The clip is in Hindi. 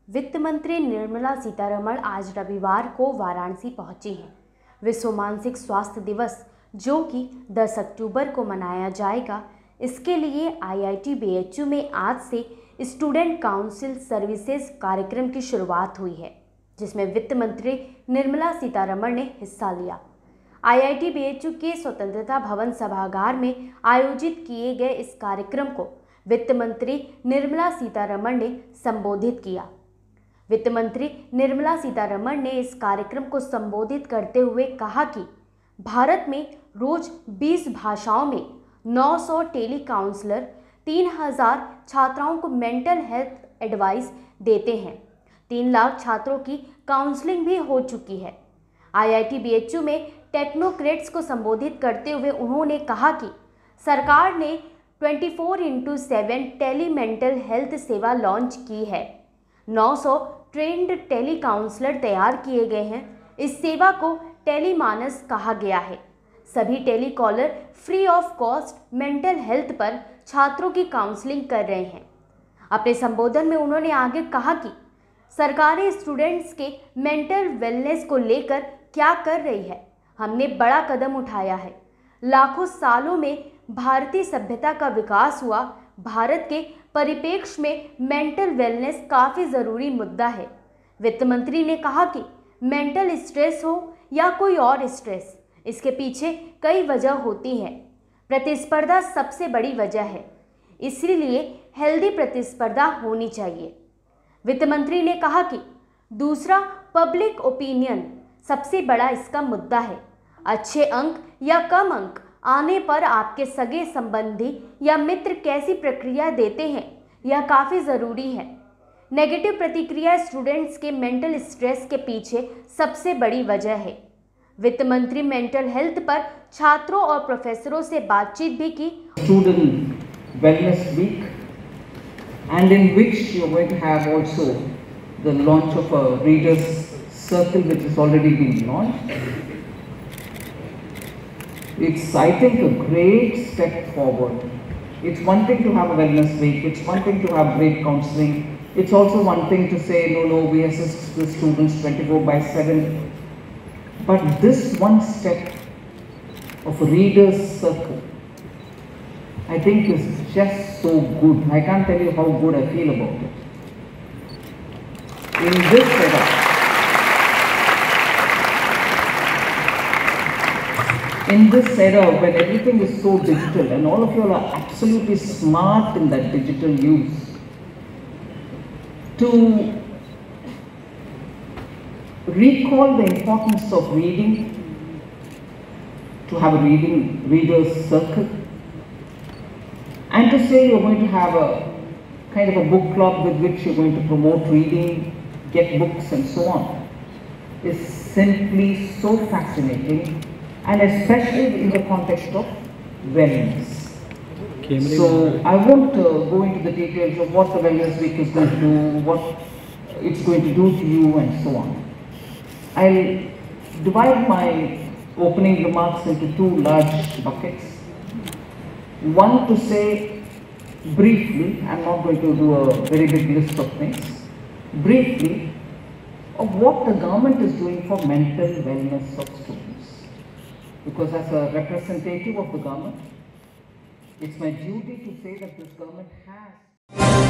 वित्त मंत्री निर्मला सीतारमण आज रविवार को वाराणसी पहुंची हैं। विश्व मानसिक स्वास्थ्य दिवस जो कि 10 अक्टूबर को मनाया जाएगा, इसके लिए IIT BHU में आज से स्टूडेंट काउंसिल सर्विसेज कार्यक्रम की शुरुआत हुई है, जिसमें वित्त मंत्री निर्मला सीतारमण ने हिस्सा लिया। IIT BHU के स्वतंत्रता भवन सभागार में आयोजित किए गए इस कार्यक्रम को वित्त मंत्री निर्मला सीतारमण ने संबोधित किया। वित्त मंत्री निर्मला सीतारमण ने इस कार्यक्रम को संबोधित करते हुए कहा कि भारत में रोज 20 भाषाओं में 900 टेली काउंसलर 3000 छात्राओं को मेंटल हेल्थ एडवाइस देते हैं। 3 लाख छात्रों की काउंसलिंग भी हो चुकी है। IIT BHU में टेक्नोक्रेट्स को संबोधित करते हुए उन्होंने कहा कि सरकार ने 24/7 टेली मेंटल हेल्थ सेवा लॉन्च की है। 900 ट्रेंड टेली काउंसलर तैयार किए गए हैं। इस सेवा को टेली मानस कहा गया है। सभी tele caller free of cost mental health पर छात्रों की काउंसलिंग कर रहे हैं। अपने संबोधन में उन्होंने आगे कहा कि सरकारें स्टूडेंट्स के मेंटल वेलनेस को लेकर क्या कर रही है। हमने बड़ा कदम उठाया है। लाखों सालों में भारतीय सभ्यता का विकास हुआ। भारत के परिप्रेक्ष्य में मेंटल वेलनेस काफ़ी ज़रूरी मुद्दा है। वित्त मंत्री ने कहा कि मेंटल स्ट्रेस हो या कोई और स्ट्रेस, इसके पीछे कई वजह होती हैं। प्रतिस्पर्धा सबसे बड़ी वजह है, इसलिए हेल्दी प्रतिस्पर्धा होनी चाहिए। वित्त मंत्री ने कहा कि दूसरा, पब्लिक ओपिनियन सबसे बड़ा इसका मुद्दा है। अच्छे अंक या कम अंक आने पर आपके सगे संबंधी या मित्र कैसी प्रक्रिया देते हैं, यह काफ़ी ज़रूरी है। नेगेटिव प्रतिक्रिया स्टूडेंट्स के मेंटल स्ट्रेस के पीछे सबसे बड़ी वजह है। वित्त मंत्री मेंटल हेल्थ पर छात्रों और प्रोफेसरों से बातचीत भी की। Student wellness week and in which you are going to have also the launch of a readers circle which has already been launched. It's, I think, a great step forward. It's one thing to have a wellness week, it's one thing to have great counseling, it's also one thing to say, no, we assist the students 24/7. But this one step of a reader's circle, I think is just so good. I can't tell you how good I feel about it. In this era when everything is so digital and all of you are absolutely smart in that digital use, to recall the importance of reading, to have a reader's circle, and to say you're going to have a kind of a book club with which you're going to promote reading, get books and so on, is simply so fascinating, and especially in the context of wellness. So I won't go into the details of what the Wellness Week is going to do, what it's going to do to you and so on. I'll divide my opening remarks into 2 large buckets. One, to say briefly, I'm not going to do a very big list of things, briefly of what the government is doing for mental wellness of students. Because as a representative of the government, it's my duty to say that this government has